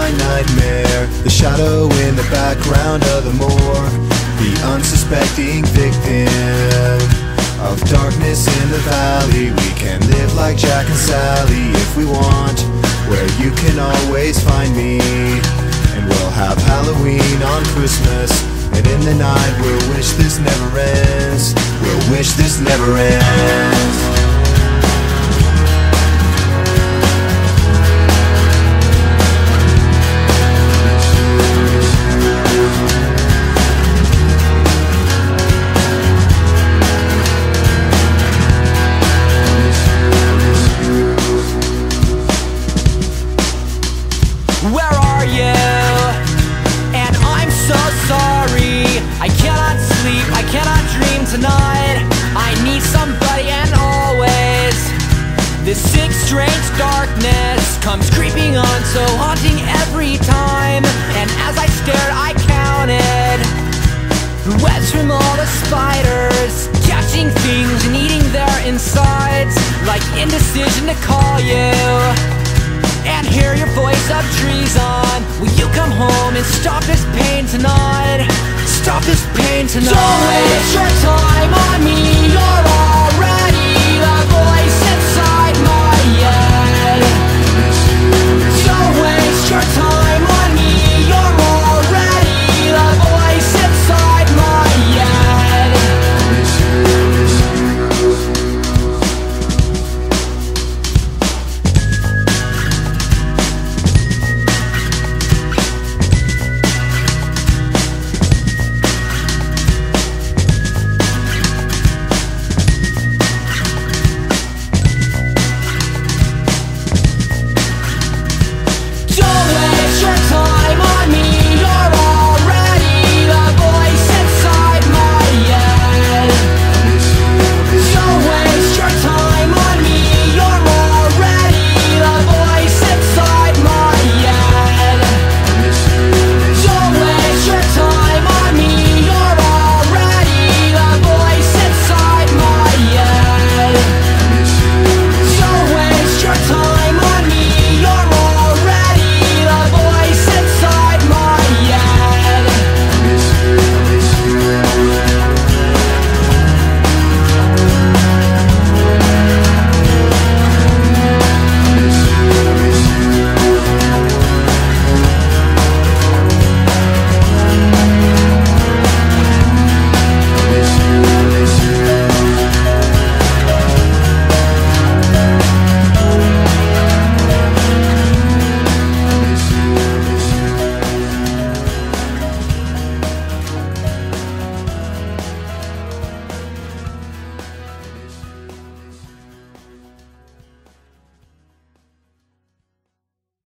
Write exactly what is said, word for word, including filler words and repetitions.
my nightmare, the shadow in the background of the moor, the unsuspecting victim of darkness in the valley. We can live like Jack and Sally if we want, where you can always find me. And we'll have Halloween on Christmas, and in the night we'll wish this never ends. We'll wish this never ends. Where are you? And I'm so sorry. I cannot sleep, I cannot dream tonight. I need somebody, and always this sick, strange darkness comes creeping on, so haunting every time. And as I stared, I counted the webs from all the spiders, catching things and eating their insides, like indecision to call you and hear your voice of treason. Will you come home and stop this pain tonight? Stop this pain tonight. Don't waste your time on me, you're all